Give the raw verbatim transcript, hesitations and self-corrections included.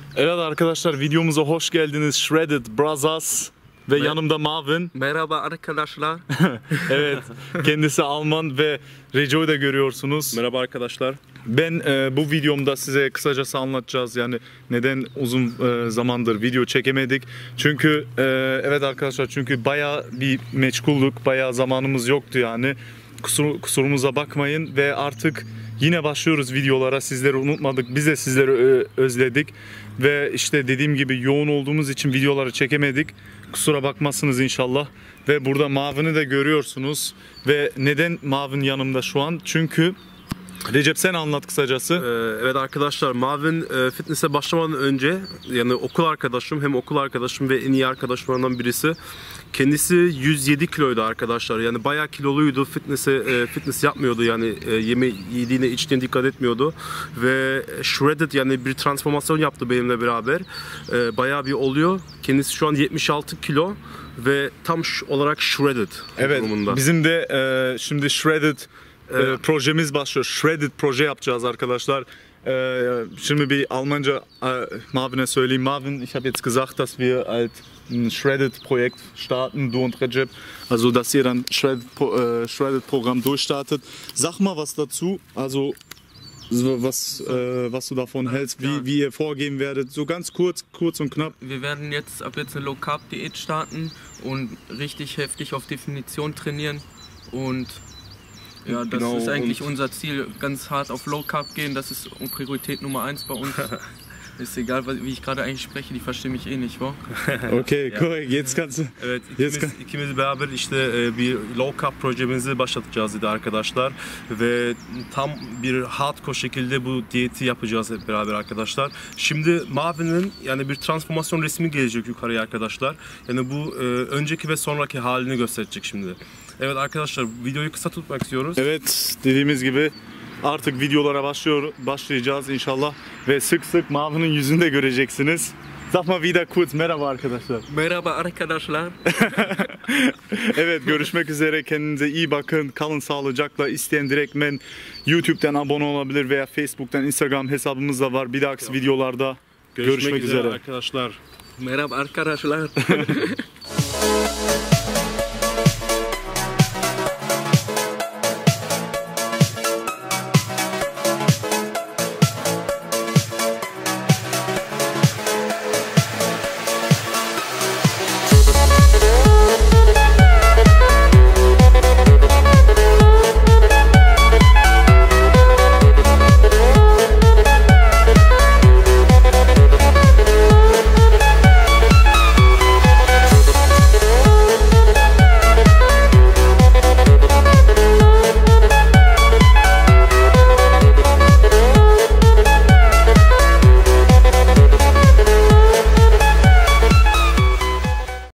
Evet arkadaşlar, videomuza hoş geldiniz. Shredded Brothers ve Mer yanımda Marvin. Merhaba arkadaşlar. Evet, kendisi Alman ve Rejo'yu da görüyorsunuz. Merhaba arkadaşlar. Ben e, bu videomda size kısacası anlatacağız yani neden uzun e, zamandır video çekemedik. Çünkü e, evet arkadaşlar, çünkü bayağı bir meşguldük, bayağı zamanımız yoktu yani. Kusur, kusurumuza bakmayın ve artık yine başlıyoruz videolara. Sizleri unutmadık, biz de sizleri ö, özledik ve işte dediğim gibi yoğun olduğumuz için videoları çekemedik. Kusura bakmazsınız inşallah. Ve burada Marvin'i de görüyorsunuz ve neden Marvin yanımda şu an? Çünkü Recep, sen anlat kısacası. Ee, evet arkadaşlar, Marvin e, fitness'e başlamadan önce yani okul arkadaşım, hem okul arkadaşım ve en iyi arkadaşlarımdan birisi. Kendisi yüz yedi kiloydu arkadaşlar. Yani bayağı kiloluydu. Fitness'e e, fitness yapmıyordu yani e, yeme yediğine içtiğine dikkat etmiyordu ve shredded yani bir transformasyon yaptı benimle beraber. E, bayağı bir oluyor. Kendisi şu an yetmiş altı kilo ve tam olarak shredded Evet, durumunda. bizim de e, şimdi shredded e, projemiz başlıyor. Shredded proje yapacağız arkadaşlar. E, şimdi bir Almanca e, Marvin'e söyleyeyim. Marvin, ich habe jetzt gesagt, dass wir halt ein Shredded-Projekt starten, du und Recep. Also, dass ihr dann Shredded, äh, Shredded-Programm durchstartet. Sag mal was dazu, also so was, äh, was du davon hältst, wie, wie ihr vorgehen werdet. So ganz kurz, kurz und knapp. Wir werden jetzt ab jetzt eine Low-Carb-Diät starten und richtig heftig auf Definition trainieren und ja, das Genau, ist eigentlich unser Ziel, ganz hart auf Low Carb gehen, das ist Priorität Nummer eins bei uns. Ist egal, wie ich gerade eigentlich spreche, die verstehen mich eh nicht, wa? Okay, korrekt. Jetzt kannst du. Evet, Jetzt ikimiz, ikimiz beraber işte e, bir low carb projemizi başlatacağız dedi arkadaşlar ve tam bir hardcore şekilde bu diyeti yapacağız hep beraber arkadaşlar. Şimdi Marvin'in yani bir transformasyon resmi gelecek yukarıya arkadaşlar. Yani bu e, önceki ve sonraki halini gösterecek şimdi. Evet arkadaşlar, videoyu kısa tutmak istiyoruz. Evet, dediğimiz gibi artık videolara başlıyor, başlayacağız inşallah ve sık sık Marvin'in yüzünü de göreceksiniz. Sag mal wieder kurz merhaba arkadaşlar. Merhaba arkadaşlar. Evet, görüşmek üzere, kendinize iyi bakın, kalın sağlıcakla. İsteyen direktmen YouTube'dan abone olabilir veya Facebook'tan, Instagram hesabımız da var. Bir dahaki tamam. videolarda görüşmek, görüşmek üzere. üzere arkadaşlar. Merhaba arkadaşlar.